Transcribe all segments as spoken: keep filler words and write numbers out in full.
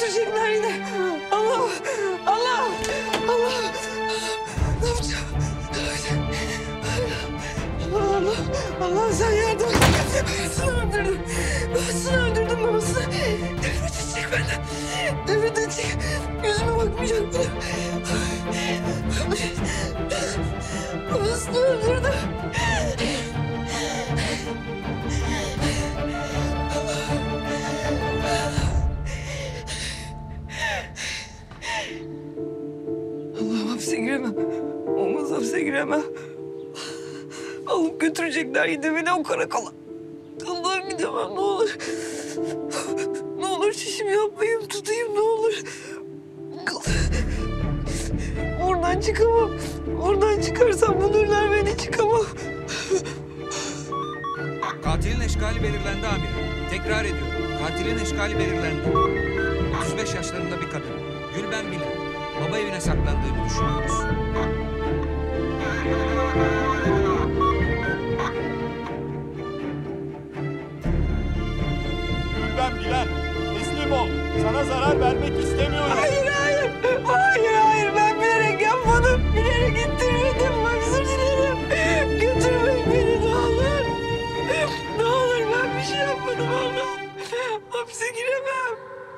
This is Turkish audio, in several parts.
götürecekler yine. Allah, Allah, Allah. Ne yapacağım? Allah, Allah, Allah sen yardım et. Babasını öldürdüm. Babasını öldürdüm babasını. Nefret edecek benden. Nefret edecek. Yüzüme bakmayacak bile. Babasını öldürdüm. Allah'ım hapse giremem. Olmaz hapse giremem. Alıp götürecekler yine beni o karakola. Allah'ım gidemem ne olur. Ne olur şişim yapmayayım tutayım ne olur. Buradan çıkamam. Buradan çıkarsam bulurlar beni çıkamam. Katilin eşkali belirlendi amirim. Tekrar ediyorum. Katilin eşkali belirlendi. otuz beş yaşlarında bir kadın. Gülben Bilen. Baba evine saklandığını düşünüyoruz. Gülben Bilen, teslim ol. Sana zarar vermek istemiyorum. Hayır, hayır. Hayır, hayır. Ben bilerek yapmadım. Bilerek ittirmedim. Özür dilerim. Götürmeyin beni ne olur. Ne olur ben bir şey yapmadım Allah. Hapse giremem.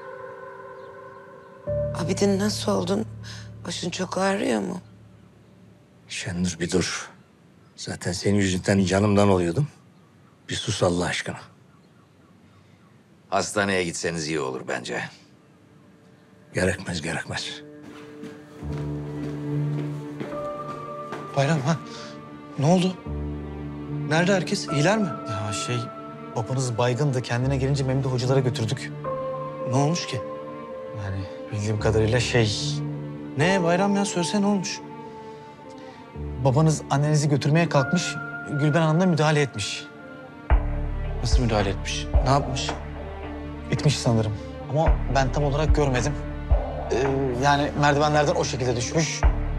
Abidin nasıl oldun? Başın çok ağrıyor mu? Şenur bir dur. Zaten senin yüzünden canımdan oluyordum. Bir sus Allah aşkına. Hastaneye gitseniz iyi olur bence. Gerekmez, gerekmez. Bayram ha? Ne oldu? Nerede herkes? İyiler mi? Ya şey, babanız baygındı. Kendine gelince Memduh hocalara götürdük. Ne olmuş ki? Yani bildiğim kadarıyla şey... Ne Bayram ya? Söylesene ne olmuş? Babanız annenizi götürmeye kalkmış. Gülben Hanım da müdahale etmiş. Nasıl müdahale etmiş? Ne yapmış? Etmiş sanırım. Ama ben tam olarak görmedim. Ee, yani merdivenlerden o şekilde düşmüş.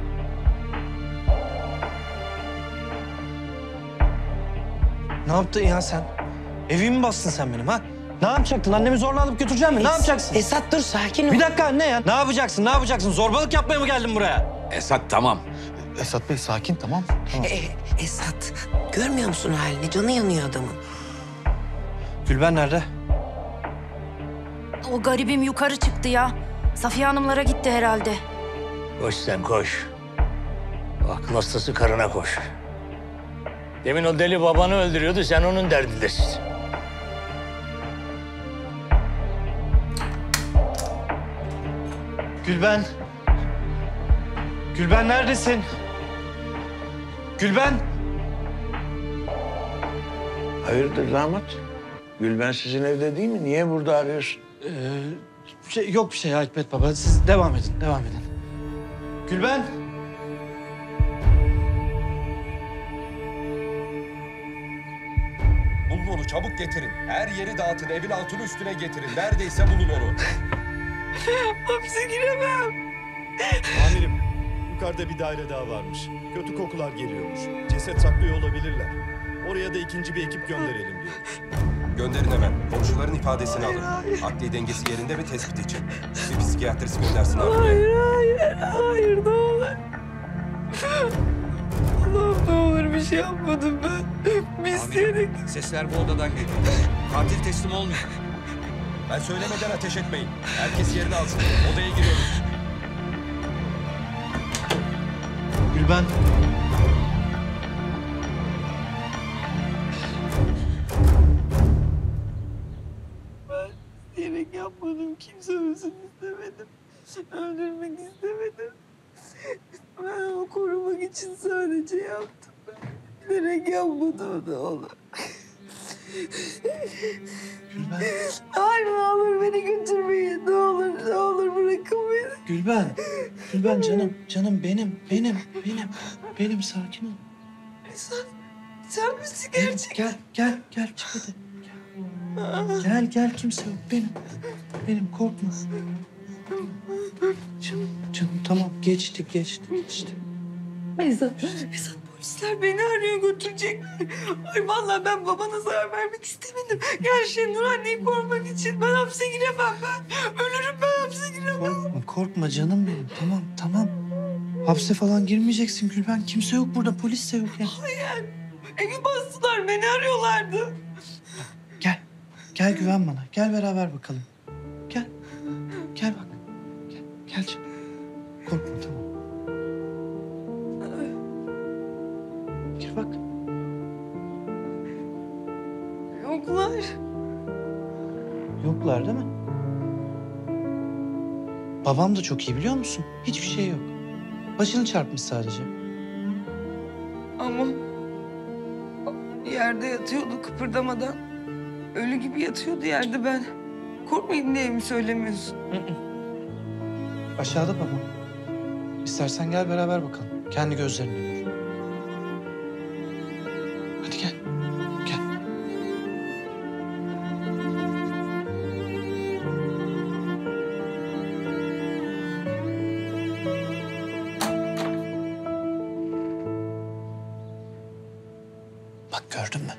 Ne yaptın ya sen? Evimi mi bastın sen benim ha? Ne yapacaktın? Annemi zorla alıp götürecek misin? Ne yapacaksın? Esat dur sakin ol. Bir dakika anne ya. Ne yapacaksın? Ne yapacaksın? Zorbalık yapmaya mı geldin buraya? Esat tamam. Esat Bey sakin tamam. tamam. E, Esat görmüyor musun halini? Canı yanıyor adamın. Gülben nerede? O garibim yukarı çıktı ya. Safiye Hanımlara gitti herhalde. Koş sen koş. O akıl hastası karına koş. Demin o deli babanı öldürüyordu, sen onun derdindesin. Gülben. Gülben neredesin? Gülben. Hayırdır damat? Gülben sizin evde değil mi? Niye burada arıyorsun? Ee, şey, yok bir şey ya Hikmet Baba. Siz devam edin, devam edin. Gülben. Bulun onu çabuk getirin. Her yeri dağıtın, evin altını üstüne getirin. Neredeyse bulun onu. Hapse giremem. Amirim, yukarıda bir daire daha varmış. Kötü kokular geliyormuş. Ceset saklıyor olabilirler. Oraya da ikinci bir ekip gönderelim diyormuş. Gönderin hemen. Komşuların ifadesini alın. Akli dengesi yerinde mi tespit için? Bir psikiyatrist göndersin abi. Hayır, hayır, hayır ne olur. Allah'ım ne olur bir şey yapmadım ben. Bir isteyerek. Amirim, sesler bu odadan geliyor. Katil teslim olmuyor. Ben söylemeden ateş etmeyin. Herkes yerini alsın. Odaya giriyoruz. Gülben. İsteyerek yapmadım. Kimse ölsün istemedim. Öldürmek istemedim. Ben onu korumak için sadece yaptım. Ben bilerek yapmadım ne olur. Gülben. Hayır ne olur beni götürmeyin. Ne olur ne olur bırakın beni. Gülben. Gülben canım, canım benim, benim, benim. Benim sakin ol. Sen, sen misin Gel, gerçekten? gel, gel, gel çık hadi. Gel, gel, gel kimse yok. Benim, benim korkma. Canım, canım tamam geçti, geçti, geçti. Esat, Esat polisler beni arıyor götürecekler. Ay vallahi ben babana zarar vermek istemedim. Her şey Nur anneyi korumak için. Ben hapse giremem ben. Ölürüm ben hapse korkma canım benim. Tamam, tamam. Hapse falan girmeyeceksin Gülben. Kimse yok burada, polis de yok ya. Evi bastılar, beni arıyorlardı. Gel, gel güven bana. Gel beraber bakalım. Gel, gel bak. Gel, gel canım. Korkma, tamam. Gir bak. Yoklar. Yoklar değil mi? Babam da çok iyi biliyor musun? Hiçbir şey yok. Başını çarpmış sadece. Ama yerde yatıyordu kıpırdamadan. Ölü gibi yatıyordu yerde ben. Korkmayın diye mi söylemiyorsun? Aşağıda babam. İstersen gel beraber bakalım. Kendi gözlerinle gör. Hadi gel. Gel. Bak gördün mü?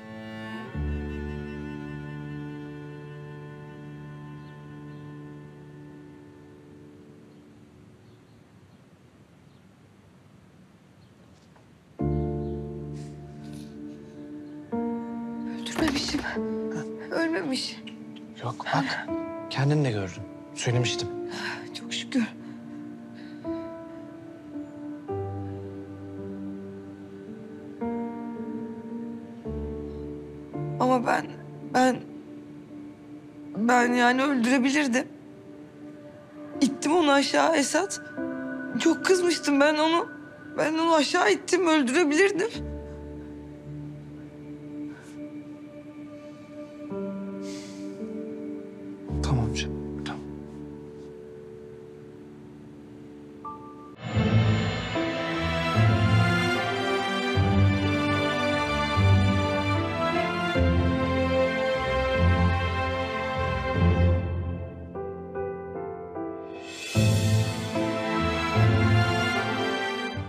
Öldürmemişim. Ölmemiş. Yok bak. Kendin de gördün. Söylemiştim. Çok şükür. Ama ben, ben, ben yani öldürebilirdim. İttim onu aşağı Esat. Çok kızmıştım ben onu. Ben onu aşağı ittim, öldürebilirdim.